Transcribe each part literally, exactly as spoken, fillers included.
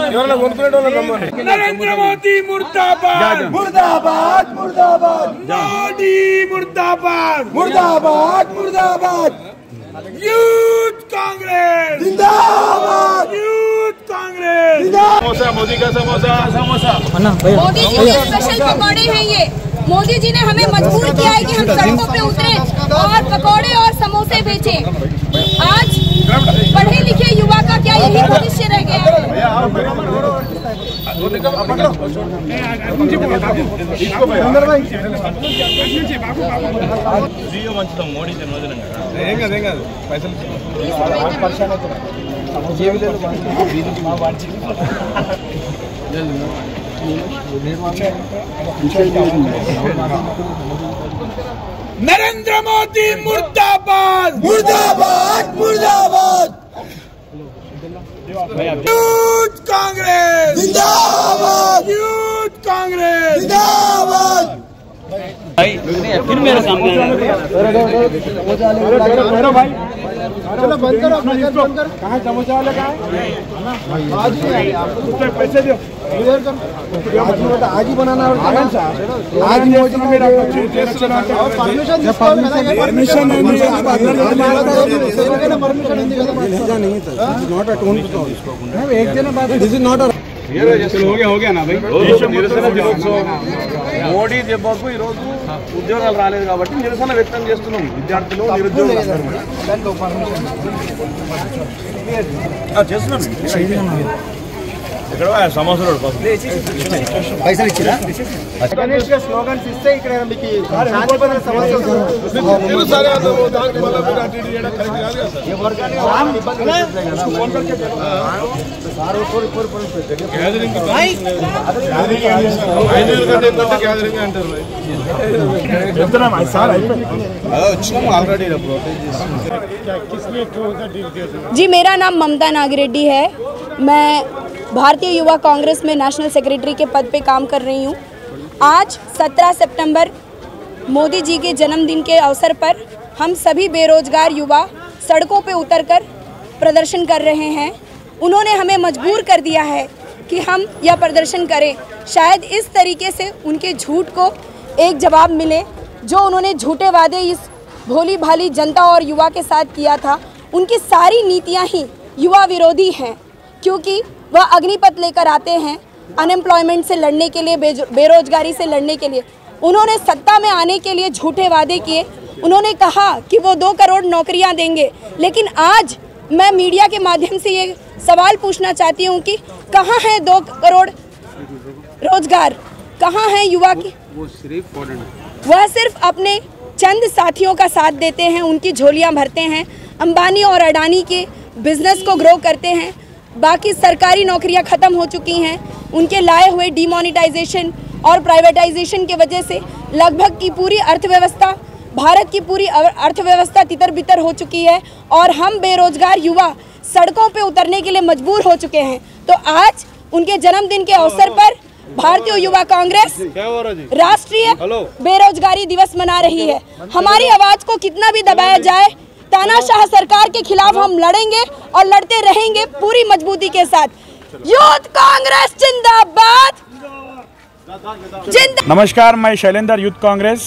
नरेंद्र मोदी मुर्दाबाद मुर्दाबाद मुर्दाबाद मोदी मुर्दाबाद मुर्दाबाद मुर्दाबाद यूथ कांग्रेस जिंदाबाद यूथ कांग्रेस समोसा मोदी का समोसा समोसा मोदी जी के स्पेशल पकौड़े हैं ये। मोदी जी ने हमें मजबूर किया है कि हम सड़कों पे उतरे और पकौड़े और समोसे बेचें। आज पढ़े लिखे युवा का क्या यही भविष्य रह गया है? మోడీ జన్మదినం नरेंद्र मोदी मुर्दाबाद मुर्दाबाद मुर्दाबाद यूथ कांग्रेस जिंदाबाद यूथ कांग्रेस जिंदाबाद फिर मेरे सामने भाई चलो बंद करो अपना बंद कर। कहाँ समोसा वाले कहाँ आज ही पैसे दो इधर कर आज ही बता आज ही बनाना और आज ही मोदी परमिशन परमिशन परमिशन नहीं था नॉट अ टोन एक दिन बाद दिस इज नॉट अ हो गया हो गया ना भाई నిరసన దినోత్సవం మోడీ దెబ్బకు ఈ రోజు ఉద్యోగాలు రాలేదు కాబట్టి నిరసన వ్యక్తం చేస్తున్నాం విద్యార్థులు నిరుద్యోగులు చేస్తున్నాం ఇక్కడ సమస్యలు పైసలు ఇచ్చిరా గణేష్ స్లోగన్స్ ఇస్తే ఇక్కడ మీకు సాధ్యపడిన సమస్య जी, मेरा नाम ममता नागिरेड्डी है। मैं भारतीय युवा कांग्रेस में नेशनल सेक्रेटरी के पद पे काम कर रही हूँ। आज सत्रह सितंबर मोदी जी के जन्मदिन के अवसर पर हम सभी बेरोजगार युवा सड़कों पे उतरकर प्रदर्शन कर रहे हैं। उन्होंने हमें मजबूर कर दिया है कि हम यह प्रदर्शन करें। शायद इस तरीके से उनके झूठ को एक जवाब मिले। जो उन्होंने झूठे वादे इस भोली भाली जनता और युवा के साथ किया था, उनकी सारी नीतियाँ ही युवा विरोधी हैं, क्योंकि वह अग्निपथ लेकर आते हैं अनएम्प्लॉयमेंट से लड़ने के लिए, बेरोजगारी से लड़ने के लिए। उन्होंने सत्ता में आने के लिए झूठे वादे किए। उन्होंने कहा कि वो दो करोड़ नौकरियां देंगे, लेकिन आज मैं मीडिया के माध्यम से ये सवाल पूछना चाहती हूँ कि कहाँ है दो करोड़ रोजगार, कहाँ है युवा की? वह सिर्फ अपने चंद साथियों का साथ देते हैं, उनकी झोलियाँ भरते हैं, अंबानी और अडानी के बिजनेस को ग्रो करते हैं। बाकी सरकारी नौकरियां ख़त्म हो चुकी हैं। उनके लाए हुए डिमोनेटाइजेशन और प्राइवेटाइजेशन के वजह से लगभग की पूरी अर्थव्यवस्था, भारत की पूरी अर्थव्यवस्था तितर बितर हो चुकी है और हम बेरोजगार युवा सड़कों पे उतरने के लिए मजबूर हो चुके हैं। तो आज उनके जन्मदिन के अवसर पर भारतीय युवा कांग्रेस राष्ट्रीय बेरोजगारी दिवस मना रही है। हमारी आवाज़ को कितना भी दबाया जाए, तानाशाह सरकार के खिलाफ हम लड़ेंगे और लड़ते रहेंगे पूरी मजबूती के साथ। यूथ कांग्रेस जिंदाबाद जिंदा। नमस्कार, मैं शैलेंद्र, यूथ कांग्रेस।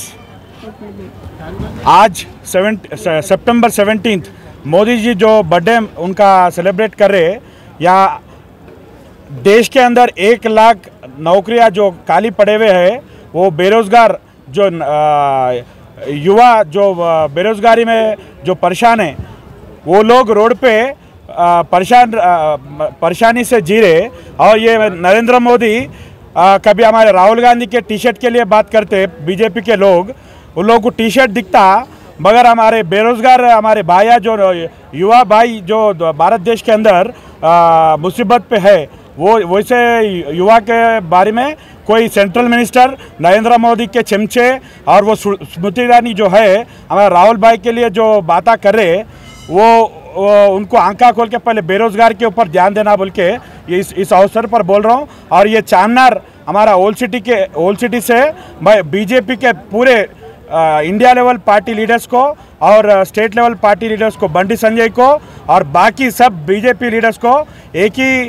आज सितंबर सेवनटीन्थ मोदी जी जो बर्थडे उनका सेलिब्रेट कर रहे, या देश के अंदर एक लाख नौकरियां जो खाली पड़े हुए हैं, वो बेरोजगार जो युवा जो बेरोजगारी में जो परेशान है, वो लोग रोड पे परेशान परेशानी से जी रहे। और ये नरेंद्र मोदी कभी हमारे राहुल गांधी के टी शर्ट के लिए बात करते, बीजेपी के लोग, उन लोगों को टी शर्ट दिखता, मगर हमारे बेरोजगार हमारे भाइया जो युवा भाई जो भारत देश के अंदर मुसीबत पे है, वो वैसे युवा के बारे में कोई सेंट्रल मिनिस्टर नरेंद्र मोदी के चमचे और वो स्मृति ईरानी जो है हमारे राहुल भाई के लिए जो बातें कर रहे, वो, वो उनको आंखा खोल के पहले बेरोजगार के ऊपर ध्यान देना बोल के ये इस, इस अवसर पर बोल रहा हूँ। और ये चामनार हमारा ओल्ड सिटी के ओल्ड सिटी से मैं बीजेपी के पूरे आ, इंडिया लेवल पार्टी लीडर्स को और स्टेट लेवल पार्टी लीडर्स को, बंडी संजय को और बाकी सब बीजेपी लीडर्स को एक ही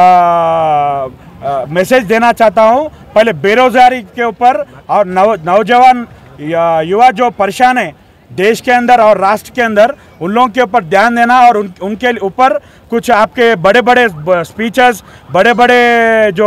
मैसेज देना चाहता हूँ। पहले बेरोजगारी के ऊपर और नौ नौजवान युवा जो परेशान है देश के अंदर और राष्ट्र के अंदर, उन लोगों के ऊपर ध्यान देना और उन, उनके ऊपर कुछ आपके बड़े बड़े स्पीचेस, बड़े बड़े जो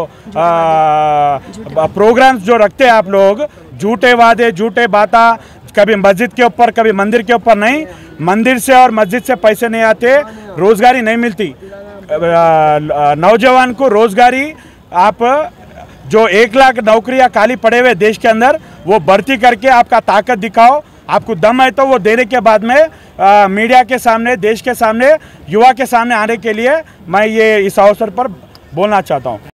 प्रोग्राम्स जो रखते हैं आप लोग, झूठे वादे, झूठे बातें, कभी मस्जिद के ऊपर कभी मंदिर के ऊपर नहीं। मंदिर से और मस्जिद से पैसे नहीं आते, रोजगारी नहीं मिलती। नौजवान को रोजगारी, आप जो एक लाख नौकरियां खाली पड़े हुए देश के अंदर, वो भर्ती करके आपका ताकत दिखाओ। आपको दम है तो वो देने के बाद में आ, मीडिया के सामने, देश के सामने, युवा के सामने आने के लिए मैं ये इस अवसर पर बोलना चाहता हूँ।